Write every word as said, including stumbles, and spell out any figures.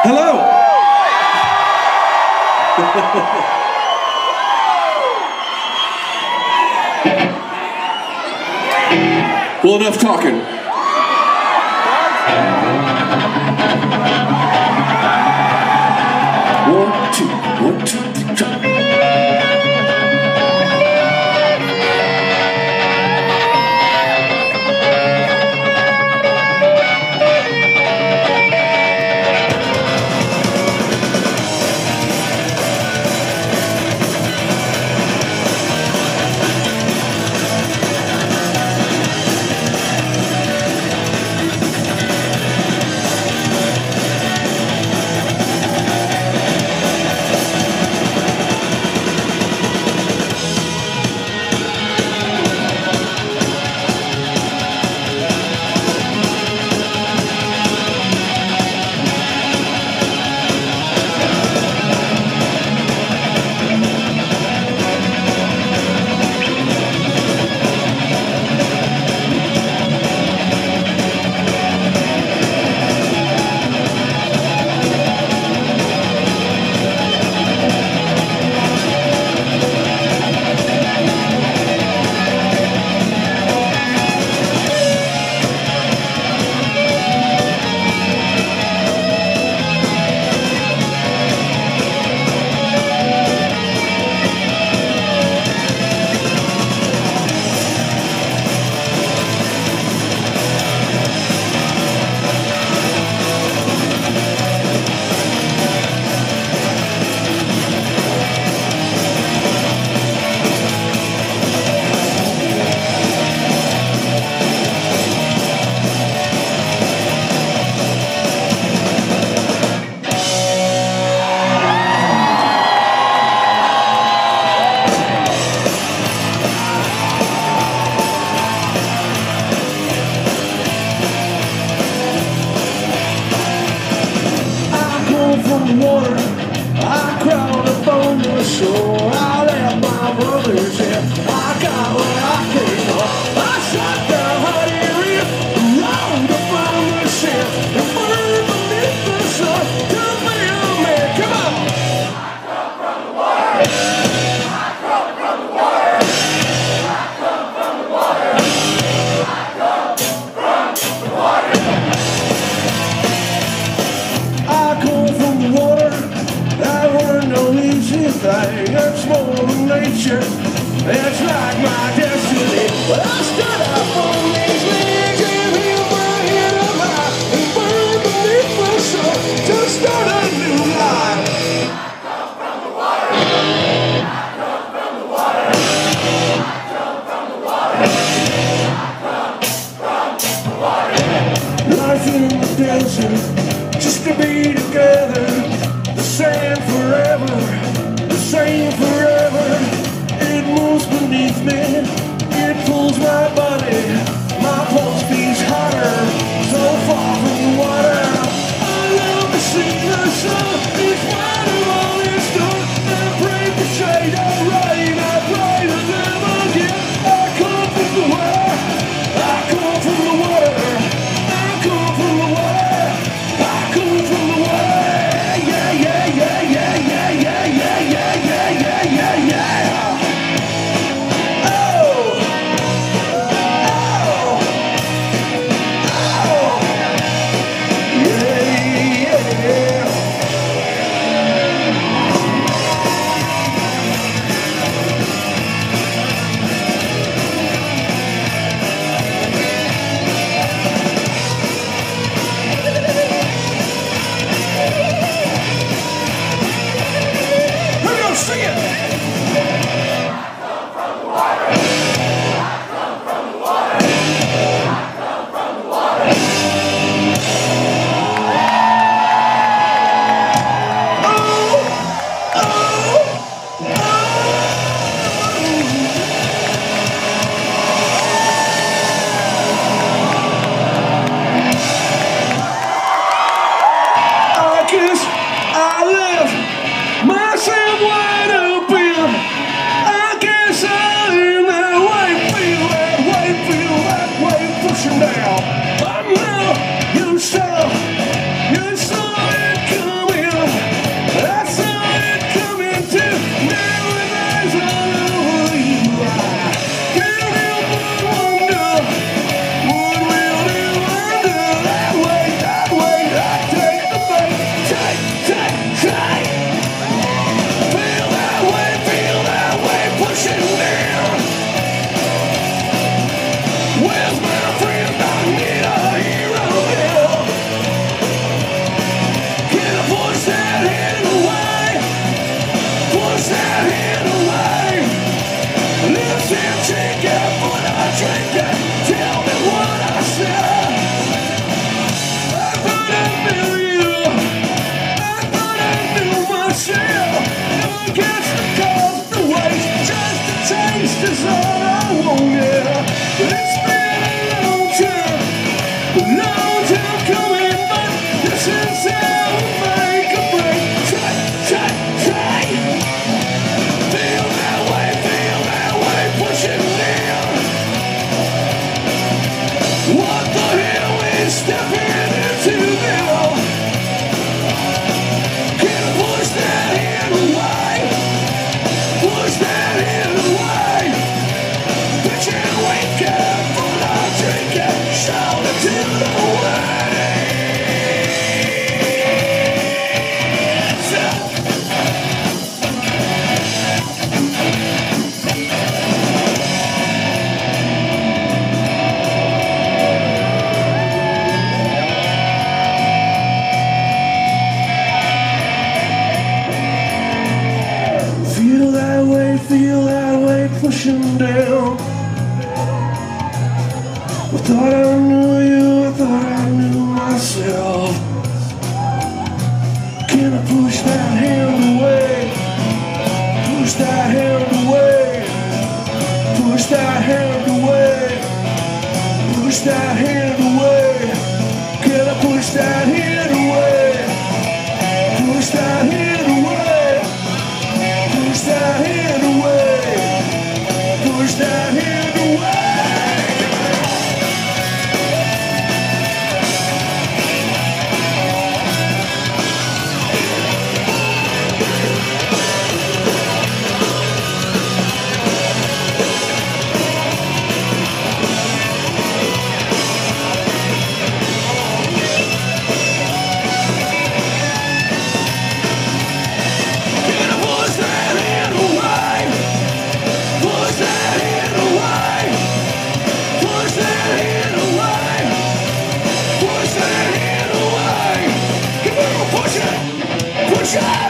Hello. Well, enough talking. One, two, one, two, three, try. Water, I crawled up on the shore. I left my brothers here. I got what I came for. I shot the hot area, rolled up on the ship, and burned beneath the sun to be a man. Come on! I come from the water. I come from the water. I come from the water. I come from the water. I come from the water. That weren't no easy thing. It's more than nature. It's like my destiny. But I stood up on these legs and held my head up high and burned beneath the sun to start a new life. I come from the water. I come from the water. I come from the water. I come from the water. Life in the desert, just to be together. The same forever, the same forever. It moves beneath me, it pulls my body. My pulse beats hotter, so far from the water. I love to see the sun, it's brighter all it's done. I pray for shade and rain, I pray to them again. I come from the water, I come from the water. I come from the water, I come from the water. Yeah, yeah, yeah, yeah, yeah, yeah, yeah, yeah, yeah, yeah, yeah, yeah. Oh, oh. Can I push that hand away? Push that hand away. Push that hand away. Push that hand away. Can I push that hand away? Push that hand away. Push that hand away. Push that hand away. Push it!